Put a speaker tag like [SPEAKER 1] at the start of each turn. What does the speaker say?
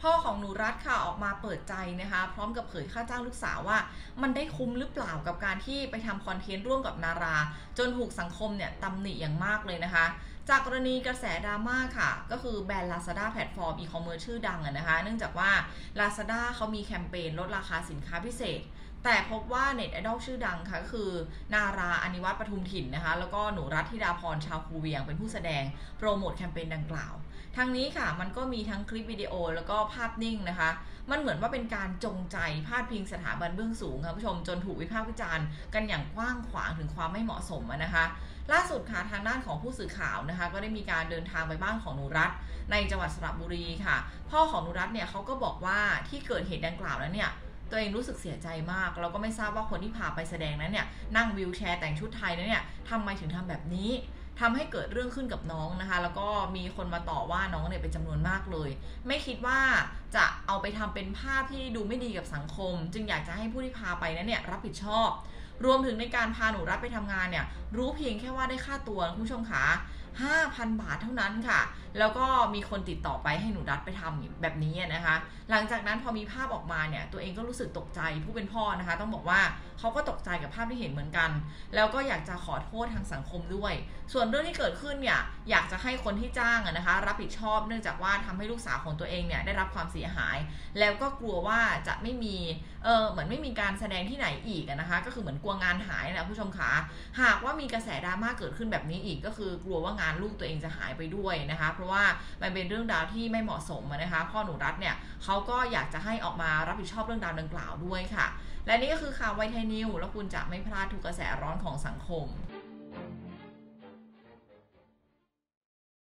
[SPEAKER 1] พ่อของหนูรัตค่ะออกมาเปิดใจนะคะพร้อมกับเผยค่าจ้างลูกสาวว่ามันได้คุ้มหรือเปล่ากับการที่ไปทำคอนเทนต์ร่วมกับนาราจนถูกสังคมเนี่ยตำหนิอย่างมากเลยนะคะจากกรณีกระแสดราม่าค่ะก็คือแบรนด์ Lazada แพลตฟอร์มอีคอมเมิร์ซชื่อดังนะคะเนื่องจากว่า Lazada เขามีแคมเปญลดราคาสินค้าพิเศษแต่พบว่าเน็ตไอดอลชื่อดังค่ะก็คือนาราอนิวัฒน์ปทุมถิ่นนะคะแล้วก็หนูรัตธิดาพรชาวคูเวียงเป็นผู้แสดงโปรโมทแคมเปญดังกล่าวทางนี้ค่ะมันก็มีทั้งคลิปวิดีโอแล้วก็ภาพนิ่งนะคะมันเหมือนว่าเป็นการจงใจพาดพิงสถาบันเบื้องสูงค่ะผู้ชมจนถูกวิพากษ์วิจารณ์กันอย่างกว้างขวางถึงความไม่เหมาะสมนะคะล่าสุดค่ะทางด้านของผู้สื่อข่าวนะคะก็ได้มีการเดินทางไปบ้านของหนูรัตในจังหวัดสระบุรีค่ะพ่อของหนูรัตเนี่ยเขาก็บอกว่าที่เกิดเหตุดังกล่าวแล้วเนี่ยตัวเองรู้สึกเสียใจมากแล้วก็ไม่ทราบว่าคนที่พาไปแสดงนั้นเนี่ยนั่งวีลแชร์แต่งชุดไทยนั้นเนี่ยทำไมถึงทำแบบนี้ทำให้เกิดเรื่องขึ้นกับน้องนะคะแล้วก็มีคนมาต่อว่าน้องเนี่ยเป็นจำนวนมากเลยไม่คิดว่าจะเอาไปทำเป็นภาพที่ดูไม่ดีกับสังคมจึงอยากจะให้ผู้ที่พาไปนั้นเนี่ยรับผิดชอบรวมถึงในการพาหนูรัตไปทำงานเนี่ยรู้เพียงแค่ว่าได้ค่าตัวคุณผู้ชมคะ5,000 บาทเท่านั้นค่ะแล้วก็มีคนติดต่อไปให้หนูรัตไปทำแบบนี้นะคะหลังจากนั้นพอมีภาพออกมาเนี่ยตัวเองก็รู้สึกตกใจผู้เป็นพ่อนะคะต้องบอกว่าเขาก็ตกใจกับภาพที่เห็นเหมือนกันแล้วก็อยากจะขอโทษทางสังคมด้วยส่วนเรื่องที่เกิดขึ้นเนี่ยอยากจะให้คนที่จ้างนะคะรับผิดชอบเนื่องจากว่าทำให้ลูกสาวของตัวเองเนี่ยได้รับความเสียหายแล้วก็กลัวว่าจะไม่มีเหมือนไม่มีการแสดงที่ไหนอีกนะคะก็คือเหมือนกลัวงานหายนะผู้ชมคะหากว่ามีกระแสดราม่าเกิดขึ้นแบบนี้อีกก็คือกลัวว่างานลูกตัวเองจะหายไปด้วยนะคะเพราะว่ามันเป็นเรื่องราวที่ไม่เหมาะสมนะคะพ่อหนูรัตเนี่ยเขาก็อยากจะให้ออกมารับผิดชอบเรื่องราวดังกล่าวด้วยค่ะและนี่ก็คือข่าวไวท์ไทยนิวแล้วคุณจะไม่พลาดทุกกระแสร้อนของสังคม